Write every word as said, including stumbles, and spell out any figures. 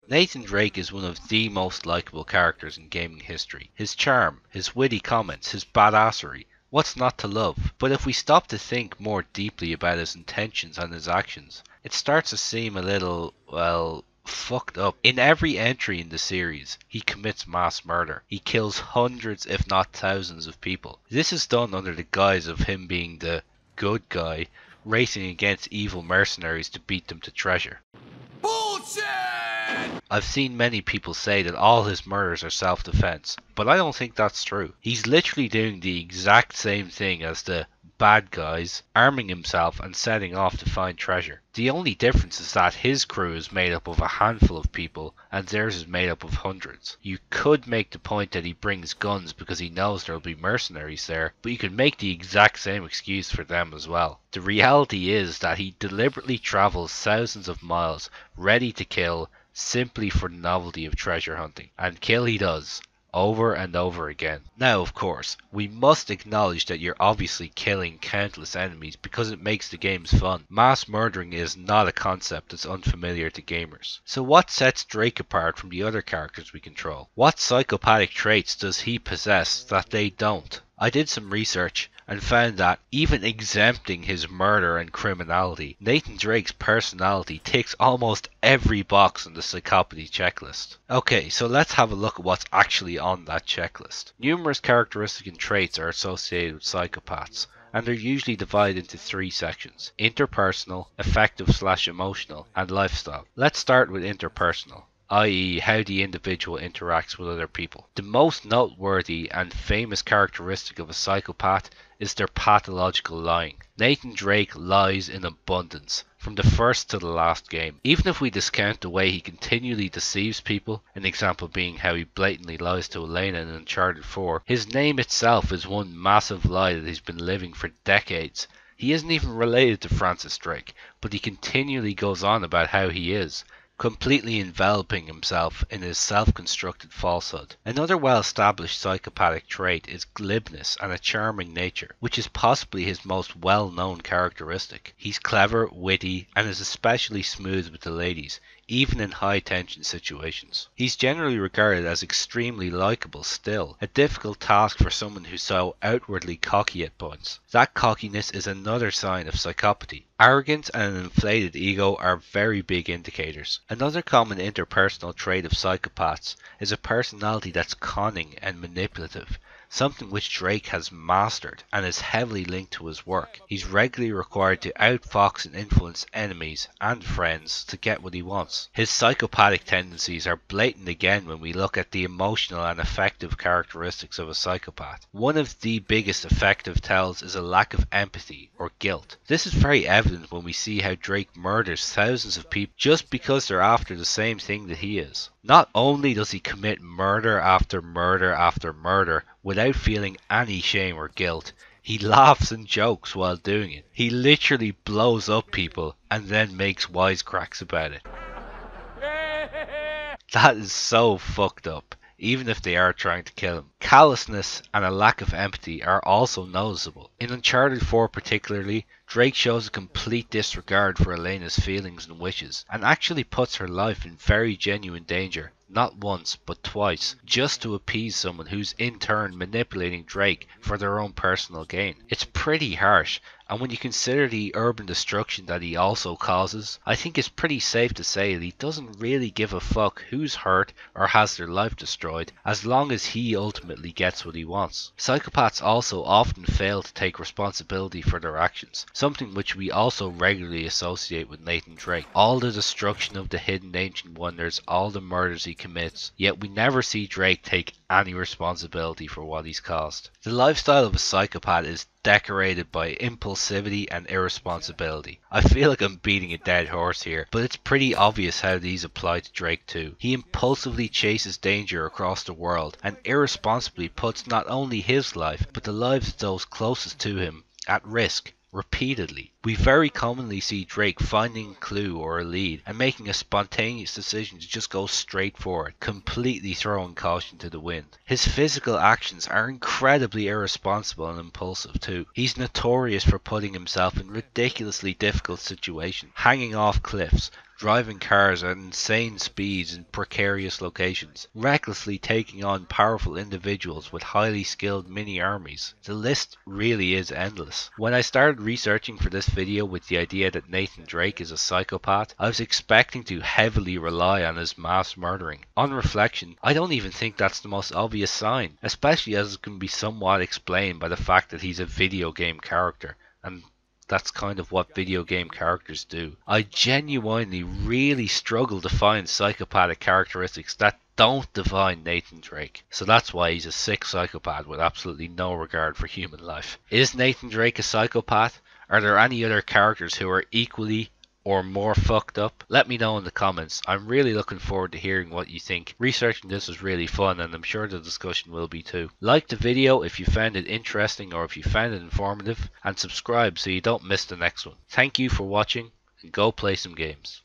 Nathan Drake is one of the most likable characters in gaming history. His charm, his witty comments, his badassery, what's not to love? But if we stop to think more deeply about his intentions and his actions, it starts to seem a little, well, fucked up. In every entry in the series, he commits mass murder. He kills hundreds if not thousands of people. This is done under the guise of him being the good guy, racing against evil mercenaries to beat them to treasure. Bullshit! I've seen many people say that all his murders are self-defense, but I don't think that's true. He's literally doing the exact same thing as the bad guys, arming himself and setting off to find treasure. The only difference is that his crew is made up of a handful of people and theirs is made up of hundreds. You could make the point that he brings guns because he knows there will be mercenaries there, but you could make the exact same excuse for them as well. The reality is that he deliberately travels thousands of miles ready to kill simply for the novelty of treasure hunting, and kill he does, over and over again. Now, of course, we must acknowledge that you're obviously killing countless enemies because it makes the games fun. Mass murdering is not a concept that's unfamiliar to gamers. So what sets Drake apart from the other characters we control? What psychopathic traits does he possess that they don't? I did some research and found that, even exempting his murder and criminality, Nathan Drake's personality ticks almost every box on the psychopathy checklist. Okay, so let's have a look at what's actually on that checklist. Numerous characteristics and traits are associated with psychopaths, and they're usually divided into three sections: interpersonal, affective slash emotional, and lifestyle. Let's start with interpersonal, that is how the individual interacts with other people. The most noteworthy and famous characteristic of a psychopath is their pathological lying. Nathan Drake lies in abundance, from the first to the last game. Even if we discount the way he continually deceives people, an example being how he blatantly lies to Elena in Uncharted four, his name itself is one massive lie that he's been living for decades. He isn't even related to Francis Drake, but he continually goes on about how he is, completely enveloping himself in his self-constructed falsehood. Another well-established psychopathic trait is glibness and a charming nature, which is possibly his most well-known characteristic. He's clever, witty, and is especially smooth with the ladies, even in high-tension situations. He's generally regarded as extremely likeable still, a difficult task for someone who's so outwardly cocky at points. That cockiness is another sign of psychopathy. Arrogance and an inflated ego are very big indicators. Another common interpersonal trait of psychopaths is a personality that's cunning and manipulative, something which Drake has mastered and is heavily linked to his work. He's regularly required to outfox and influence enemies and friends to get what he wants. His psychopathic tendencies are blatant again when we look at the emotional and affective characteristics of a psychopath. One of the biggest affective tells is a lack of empathy or guilt. This is very evident when we see how Drake murders thousands of people just because they're after the same thing that he is. Not only does he commit murder after murder after murder without feeling any shame or guilt, he laughs and jokes while doing it. He literally blows up people and then makes wisecracks about it. That is so fucked up, even if they are trying to kill him. Callousness and a lack of empathy are also noticeable. In Uncharted four particularly, Drake shows a complete disregard for Elena's feelings and wishes, and actually puts her life in very genuine danger, not once but twice, just to appease someone who's in turn manipulating Drake for their own personal gain. It's pretty harsh, and when you consider the urban destruction that he also causes, I think it's pretty safe to say that he doesn't really give a fuck who's hurt or has their life destroyed, as long as he ultimately gets what he wants. Psychopaths also often fail to take responsibility for their actions, something which we also regularly associate with Nathan Drake. All the destruction of the hidden ancient wonders, all the murders he commits, yet we never see Drake take any responsibility for what he's caused. The lifestyle of a psychopath is decorated by impulsivity and irresponsibility. I feel like I'm beating a dead horse here, but it's pretty obvious how these apply to Drake too. He impulsively chases danger across the world and irresponsibly puts not only his life, but the lives of those closest to him at risk repeatedly. We very commonly see Drake finding a clue or a lead and making a spontaneous decision to just go straight for it, completely throwing caution to the wind. His physical actions are incredibly irresponsible and impulsive too. He's notorious for putting himself in ridiculously difficult situations, hanging off cliffs, driving cars at insane speeds in precarious locations, recklessly taking on powerful individuals with highly skilled mini armies. The list really is endless. When I started researching for this video with the idea that Nathan Drake is a psychopath, I was expecting to heavily rely on his mass murdering. On reflection, I don't even think that's the most obvious sign, especially as it can be somewhat explained by the fact that he's a video game character, and that's kind of what video game characters do. I genuinely really struggle to find psychopathic characteristics that don't define Nathan Drake. So that's why he's a sick psychopath with absolutely no regard for human life. Is Nathan Drake a psychopath? Are there any other characters who are equally or more fucked up? Let me know in the comments. I'm really looking forward to hearing what you think. Researching this was really fun, and I'm sure the discussion will be too. Like the video if you found it interesting or if you found it informative, and subscribe so you don't miss the next one. Thank you for watching, and go play some games.